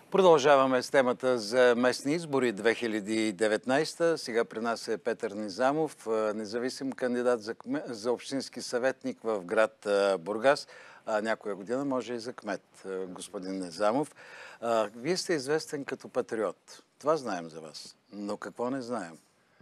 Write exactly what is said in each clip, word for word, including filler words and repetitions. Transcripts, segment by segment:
Продължаваме с темата за местни избори две хиляди и деветнадесета. Сега при нас е Петър Низамов, независим кандидат за, кме... за общински съветник в град Бургас. А, някоя година може и за кмет, господин Низамов. А, вие сте известен като патриот. Това знаем за вас. Но какво не знаем?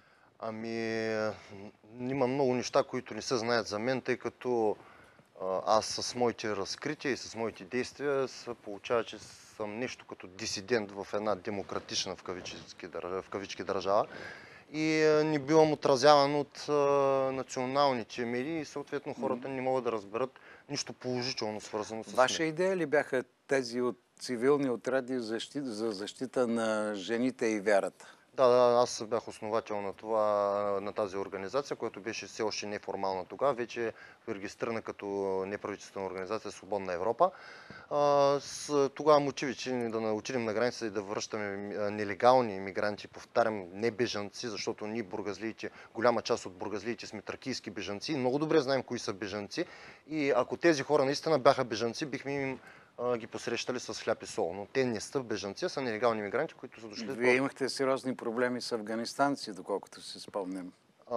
Ами, има много неща, които не се знаят за мен, тъй като аз с моите разкрития и с моите действия се получава, че съм нещо като дисидент в една демократична в кавички, в кавички държава и не бивам отразяван от националните медии и съответно хората не могат да разберат нищо положително свързано с мен. Ваша идея ли бяха тези от цивилни отряди за защита на жените и вярата? Да, да, аз бях основател на, това, на тази организация, която беше все още неформална тогава, вече регистрирана като неправителствена организация Свободна Европа. А, с, тогава мотиви, че да отидем на граница и да връщаме нелегални иммигранти, повтарям, не бежанци, защото ние бургазлиите, голяма част от бургазлиите сме тракийски бежанци, много добре знаем кои са бежанци и ако тези хора наистина бяха бежанци, бихме им ги посрещали с хляб и сол. Но те не са бежанци, а са нелегални мигранти, които са дошли... Вие имахте сериозни проблеми с афганистанци, доколкото си спомням.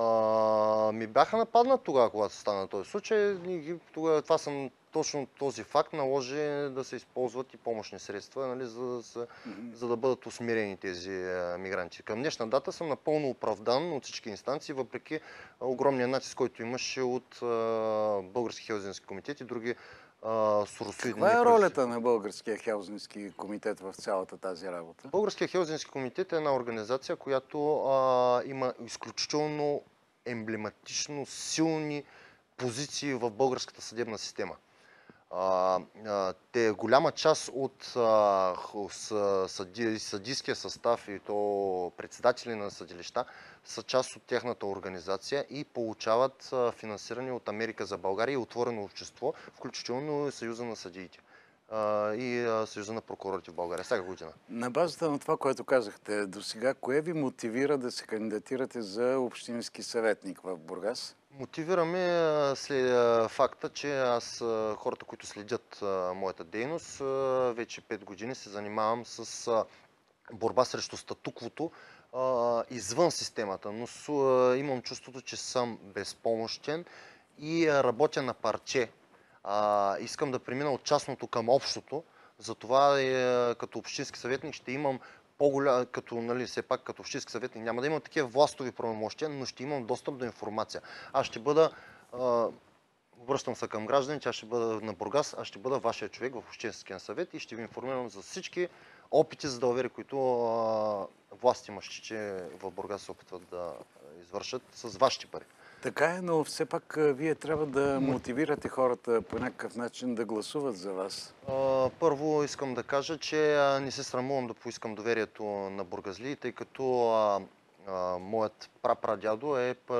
А, ми бяха нападнат тогава, когато стана този случай. И тогава, това съм, точно този факт наложи да се използват и помощни средства, нали, за, за, mm-hmm. за да бъдат усмирени тези а, мигранти. Към днешна дата съм напълно оправдан от всички инстанции, въпреки огромния натиск, който имаше от а, Български хелзински комитет и други суросоидни. Каква е ролята на Българския хелзински комитет в цялата тази работа? Българския хелзински комитет е една организация, която а, има изключително емблематично силни позиции в българската съдебна система. А, а, те голяма част от а, съди, съдийския състав и то председатели на съдилища са част от тяхната организация и получават а, финансиране от Америка за България и Отворено общество, включително Съюза на съдиите а, и а, Съюза на прокурорите в България всяка година. На базата на това, което казахте до сега, кое ви мотивира да се кандидатирате за общински съветник в Бургас? Мотивираме след факта, че аз, хората, които следят моята дейност, вече пет години се занимавам с борба срещу статуквото извън системата, но имам чувството, че съм безпомощен и работя на парче. Искам да премина от частното към общото, затова като общински съветник ще имам по-голям, като, нали, все пак като общински съветник, няма да имам такива властови правомощия, но ще имам достъп до информация. Аз ще бъда, а, обръщам се към гражданите, аз ще бъда на Бургас, аз ще бъда вашия човек в общинския съвет и ще ви информирам за всички опити за далавери, които а, власти мъщите в Бургас се опитват да извършат с вашите пари. Така е, но все пак вие трябва да мотивирате хората по някакъв начин да гласуват за вас. Първо искам да кажа, че не се срамувам да поискам доверието на бургазли, тъй като а, а, моят прапрадядо е а,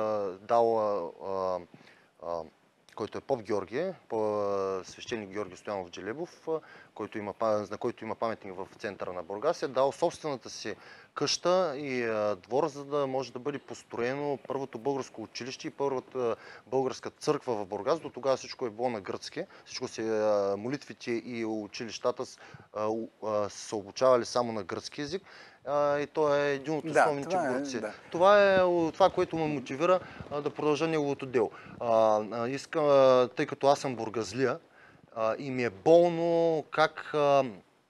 дал, а, а, който е поп Георгие, свещеник Георги Стоянов Джелебов, който има, на който има паметник в центъра на Бургас, е дал собствената си къща и а, двор, за да може да бъде построено първото българско училище и първата българска църква в Бургас. До тогава всичко е било на гръцки. Всичко се, а, молитвите и училищата а, а, са обучавали само на гръцки език. А, и той е един от основните да, борци. Е, да. Това е това, което ме мотивира а, да продължа неговото дело. А, а, искам, а, тъй като аз съм бургазлия а, и ми е болно как а,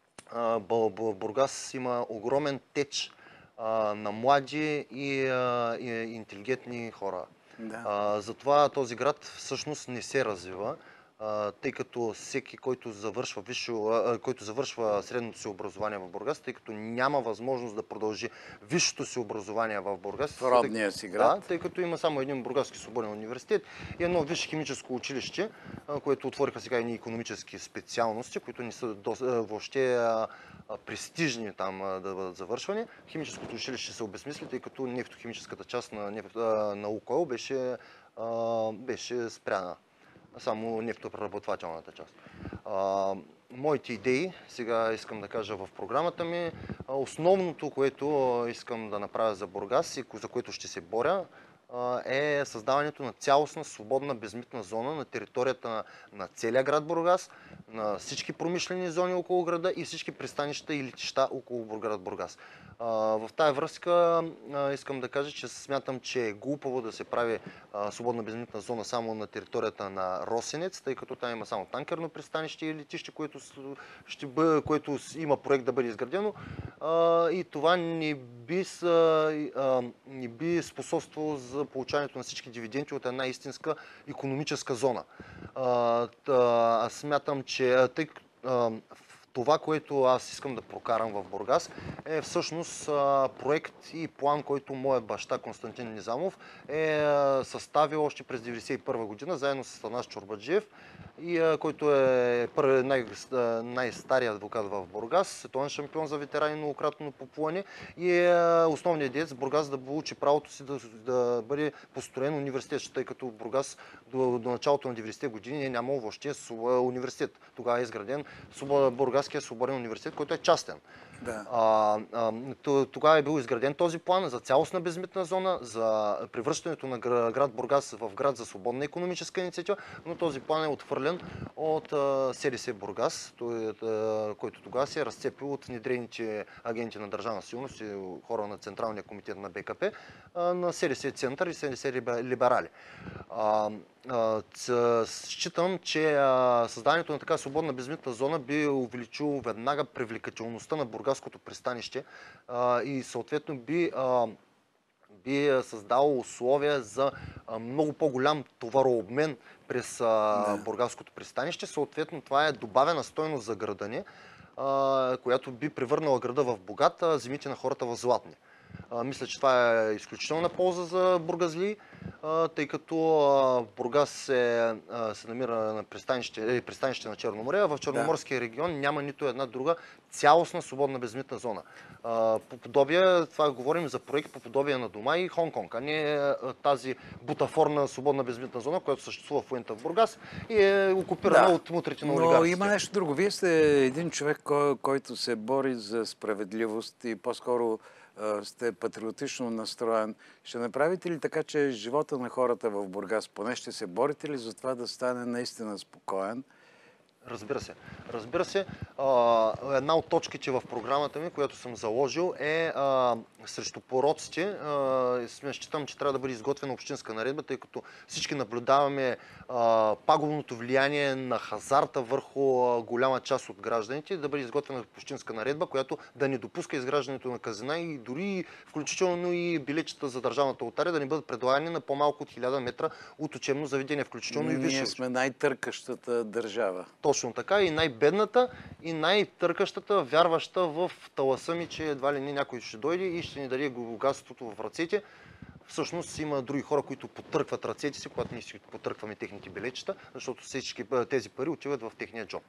а, Бургас има огромен теч а, на млади и, а, и интелигентни хора. Да. А, затова този град всъщност не се развива, а, тъй като всеки, който завършва, висше, а, който завършва средното си образование в Бургас, тъй като няма възможност да продължи висшето си образование в Бургас. В родния си град. Да, тъй като има само един Бургаски свободен университет и едно висше химическо училище, а, което отвориха сега и икономически специалности, които не са до, а, въобще а, престижни там а, да бъдат завършвани. Химическото училище се обезмисли, тъй като нефтохимическата част на, нефт, а, на Лукойл беше, а, беше спряна. Само нефтопреработвателната част. А, моите идеи, сега искам да кажа в програмата ми, основното, което искам да направя за Бургас и за което ще се боря, е създаването на цялостна свободна безмитна зона на територията на, на целия град Бургас, на всички промишлени зони около града и всички пристанища и летища около град Бургас. В тая връзка искам да кажа, че смятам, че е глупаво да се прави свободна безмитна зона само на територията на Росенец, тъй като там има само танкерно пристанище и летище, което, ще бъде, което има проект да бъде изградено. И това не би, не би способствало за получаването на всички дивиденти от една истинска икономическа зона. Аз смятам, че тъй това, което аз искам да прокарам в Бургас, е всъщност проект и план, който моят баща Константин Низамов е съставил още през деветдесет и първа година, заедно с Атанас Чорбаджиев, и който е най- най-старият адвокат в Бургас, световен шампион за ветерани, многократно по плуване, и е основният деец в Бургас да получи правото си да, да бъде построен университет, тъй като Бургас до, до началото на деветдесетте години е нямал въобще университет. Тогава е изграден Бургаския свободен университет, който е частен. Да. А, а, тогава е бил изграден този план за цялостна безмитна зона, за превръщането на град Бургас в град за свободна икономическа инициатива, но този план е отхвърлен от СДС Бургас, който тогава се е разцепил от внедрейните агенти на Държавна сигурност и хора на Централния комитет на БКП на СДС Център и СДС Либерали. Считам, че създаването на така свободна безмитна зона би увеличило веднага привлекателността на бургаското пристанище и съответно би, би създало условия за много по-голям товарообмен през да. бургаското пристанище. Съответно това е добавена стойност за града ни, която би превърнала града в богат, а земите на хората в златни. Мисля, че това е изключителна полза за бургазли, тъй като Бургас се, се намира на пристанище, пристанище на Черно море, а в Черноморския регион няма нито една друга цялостна свободна безмитна зона. По подобие, това говорим за проект по подобие на Дома и Хонг-Конг, а не тази бутафорна свободна безмитна зона, която съществува в момента в Бургас и е окупирана да. от мутрите на олигарсите. Но има нещо друго. Вие сте един човек, кой, който се бори за справедливост и по-скоро сте патриотично настроен. Ще направите ли така, че живота на хората в Бургас, поне ще се борите ли за това да стане наистина спокоен? Разбира се. Разбира се, една от точките в програмата ми, която съм заложил, е а, срещу пороците. Считам, че трябва да бъде изготвена общинска наредба, тъй като всички наблюдаваме а, пагубното влияние на хазарта върху а, голяма част от гражданите, да бъде изготвена общинска наредба, която да не допуска изграждането на казина и дори включително и билетчета за държавната лотария да не бъдат предлагани на по-малко от хиляда метра от учебно заведение, включително и висше. Ние сме най-търкащата държава. Точно така, и най-бедната, и най-търкащата, вярваща в таласа ми, че едва ли не някой ще дойде и ще ни даде богатството в ръцете. Всъщност има други хора, които потъркват ръцете си, когато ние си потъркваме техните билетчета, защото всички тези пари отиват в техния джоб.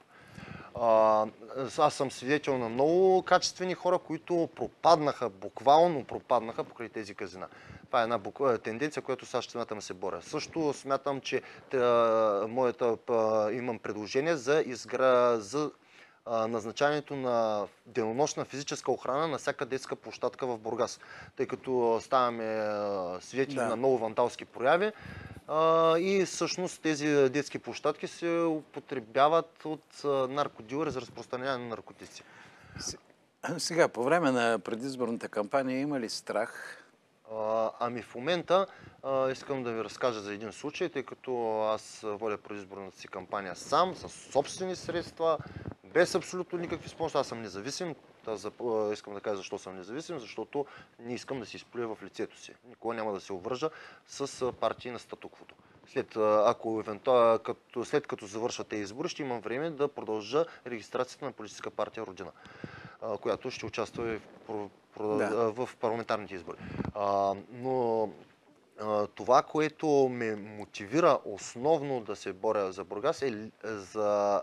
Аз съм свидетел на много качествени хора, които пропаднаха, буквално пропаднаха покрай тези казина. Това е една тенденция, която сега ще смятам да се боря. Също смятам, че моята, имам предложение за, изгра... за назначаването на денонощна физическа охрана на всяка детска площадка в Бургас, тъй като ставаме свидетели да. на много вандалски прояви. И всъщност тези детски площадки се употребяват от наркодилъри за разпространяване на наркотици. Сега, по време на предизборната кампания има ли страх? Ами в момента искам да ви разкажа за един случай, тъй като аз водя предизборната си кампания сам, с собствени средства, без абсолютно никакви спонсори. Аз съм независим. Аз искам да кажа защо съм независим, защото не искам да се изплюя в лицето си. Никога няма да се обвържа с партии на статуквото. След, ако, като, след като завършат тези избори, ще имам време да продължа регистрацията на политическа партия Родина, която ще участва в, да. в парламентарните избори. Но това, което ме мотивира основно да се боря за Бургас, е за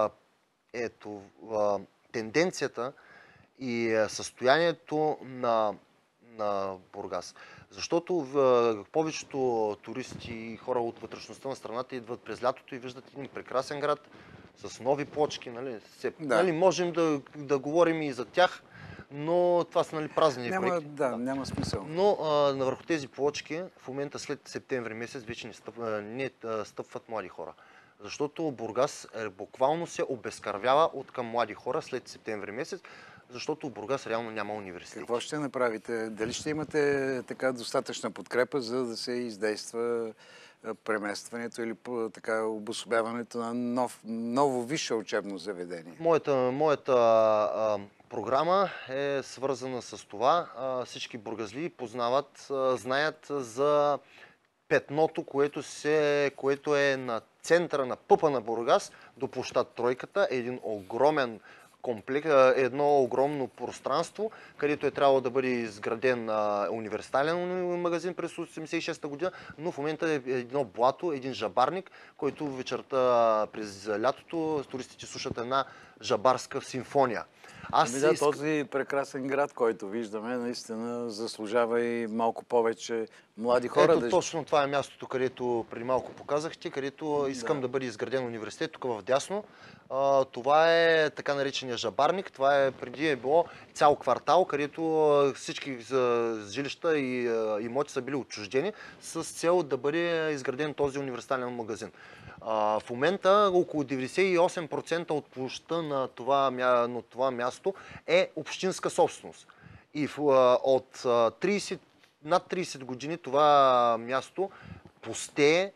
ето, тенденцията и състоянието на, на Бургас. Защото в, повечето туристи и хора от вътрешността на страната идват през лятото и виждат един прекрасен град с нови плочки. Нали? Се, да. нали, можем да, да говорим и за тях, но това са, нали, празни Няма, проекти. да, няма смисъл. Но а, върху тези плочки в момента след септември месец вече не, стъп, не а, стъпват млади хора. Защото Бургас е, буквално се обезкървява от към млади хора след септември месец, защото Бургас реално няма университет. Какво ще направите? Дали ще имате така достатъчна подкрепа, за да се издейства преместването или така обособяването на нов, ново висше учебно заведение? Моята, моята а, програма е свързана с това. А, всички бургазли познават, а, знаят за петното, което, се, което е на центъра на пъпа на Бургас до площад Тройката. Един огромен комплекс, едно огромно пространство, където е трябвало да бъде изграден а, университален магазин през осемдесет и шеста година, но в момента е едно блато, един жабарник, който вечерта през лятото туристите слушат една жабарска симфония. Аз ами да, иск... този прекрасен град, който виждаме, наистина заслужава и малко повече млади хора. Ето да... точно това е мястото, където преди малко показахте, където искам да, да бъде изграден университет, тук в дясно. А, това е така наречения жабарник. Това е преди е било цял квартал, където всички жилища и имоти са били отчуждени с цел да бъде изграден този университален магазин. А, в момента около деветдесет и осем процента от площта на това, на това място е общинска собственост. И в, от трийсет, над трийсет години това място пустее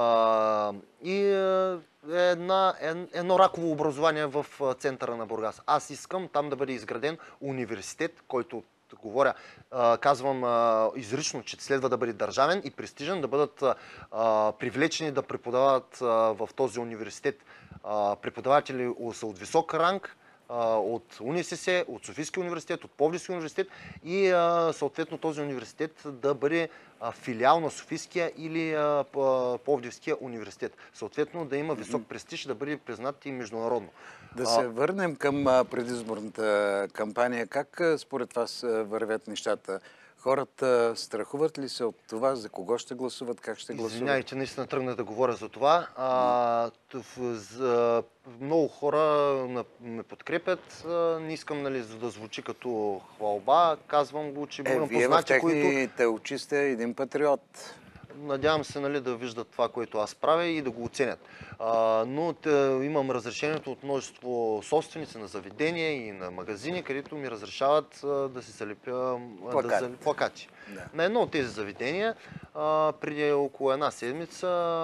а, и е една, едно раково образование в центъра на Бургас. Аз искам там да бъде изграден университет, който говоря, казвам изрично, че следва да бъде държавен и престижен, да бъдат привлечени да преподават в този университет преподаватели са от висок ранг, от УНИСС, от Софийския университет, от Пловдивския университет и съответно този университет да бъде филиал на Софийския или Пловдивския университет. Съответно да има висок престиж, да бъде признат и международно. Да се върнем към предизборната кампания. Как според вас вървят нещата? Хората страхуват ли се от това? За кого ще гласуват? Как ще гласуват? Извинявайте, наистина тръгна да говоря за това. А, за много хора ме подкрепят. Не искам, нали, да звучи като хвалба. Казвам го, че имам е, познати, вие в които... те очи сте един патриот. Надявам се, нали, да виждат това, което аз правя и да го оценят. А, но те, имам разрешението от множество собственици на заведения и на магазини, където ми разрешават а, да си залепя плакати. Да, плакати. Да. На едно от тези заведения а, преди около една седмица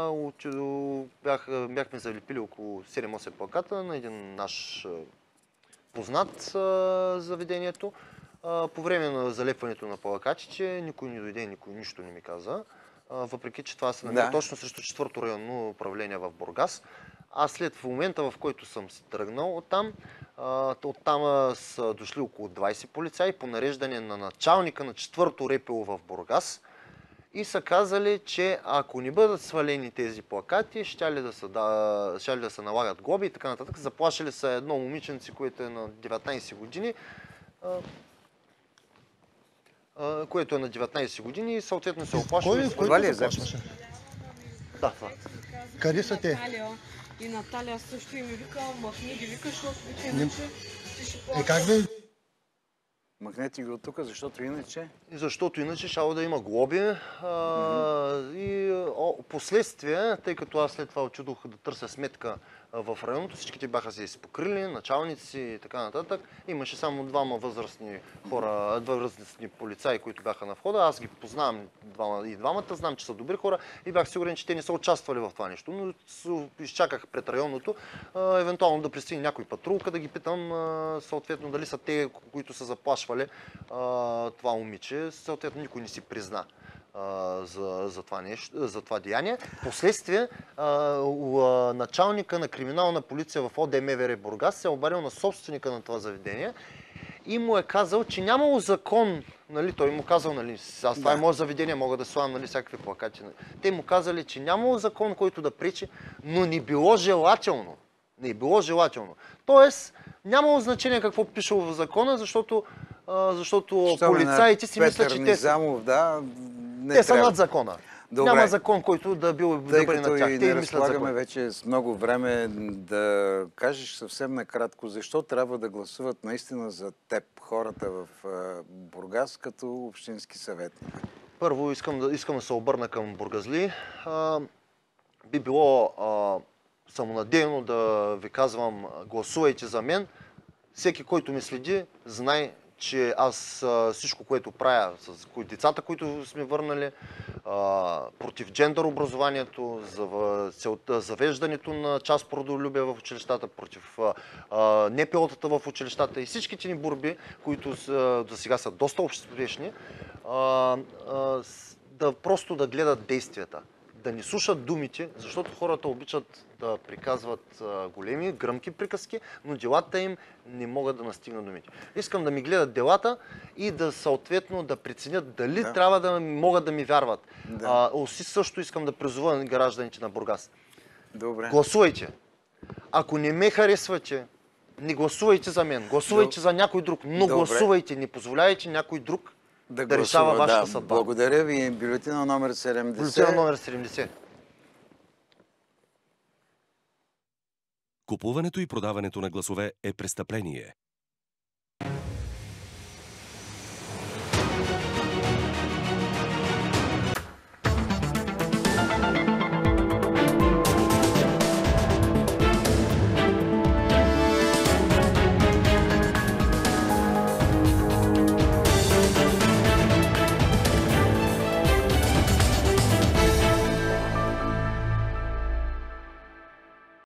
бях, бяхме залепили около седем-осем плаката на един наш познат а, заведението. А, по време на залепването на плакатите никой не дойде, никой нищо не ми каза. Въпреки че това се намира да. точно срещу четвърто районно управление в Бургас. Аз след в момента, в който съм си тръгнал оттам, оттам са дошли около двайсет полицаи по нареждане на началника на четвърто РПУ в Бургас и са казали, че ако не бъдат свалени тези плакати, ще ли да се, да, ще ли да се налагат глоби и така нататък. Заплашили са едно момиченце, което е на деветнайсет години, което е на деветнайсет години и съответно се оплашва. Кой, кой това ли е заплашваше? Да, това. Къде са те? И Наталия също и ми вика, махни ги, вика, защото вика, иначе ти ще плачеш. Е, как бе? Махнете ги от тук, защото иначе? Защото иначе щяло да има глоби. А, mm-hmm. И о, последствия, тъй като аз след това отчудох да търся сметка в районото, всичките бяха се изпокрили, началници и така нататък. Имаше само двама възрастни хора, два възрастни полицаи, които бяха на входа. Аз ги познавам двама, и двамата, знам, че са добри хора и бях сигурен, че те не са участвали в това нещо. Но изчаках пред районното, а, евентуално да пристигне някой патрулка, да ги питам а, съответно дали са те, които са заплашвали а, това момиче. Съответно никой не си призна За, за, това нещо, за това деяние. Последствие началника на криминална полиция в ОДМВР Бургас се е обадил на собственика на това заведение и му е казал, че нямало закон, нали, той му казал, нали, аз това да. е мое заведение, мога да слагам, нали, всякакви плакати. Те му казали, че нямало закон, който да пречи, но не било желателно. Не било желателно. Тоест, нямало значение какво пише в закона, защото, защото полицаите си мислят, че те са... Да, не те трябва. са над закона. Добре. Няма закон, който да, бил, да Тъй бъде като на тях. и Те не и мислят разполагаме закон. вече с много време, да кажеш съвсем накратко, защо трябва да гласуват наистина за теб хората в Бургас като общински съветник? Първо искам да, искам да се обърна към бургазли. А, би било а, самонадеяно да ви казвам, гласувайте за мен. Всеки, който ме следи, знае, че аз а, всичко, което правя с кои, децата, които сме върнали, а, против джендър образованието, за целта, завеждането на част по родолюбие в училищата, против а, НПО-тата в училищата и всичките ни борби, които до сега са доста обществени, а, а, да просто да гледат действията. Да не слушат думите, защото хората обичат да приказват а, големи, гръмки приказки, но делата им не могат да настигнат думите. Искам да ми гледат делата и да съответно да преценят дали Да. трябва да могат да ми вярват. Да. А, оси също искам да призова гражданите на Бургас. Добре. Гласувайте. Ако не ме харесвате, не гласувайте за мен. Гласувайте Доб... за някой друг, но Добре. гласувайте. Не позволяйте някой друг да, да гласува, решава вашата да. съдба. Благодаря ви. Бюлетина номер седемдесет. Бюлетина номер седемдесет. Купуването и продаването на гласове е престъпление.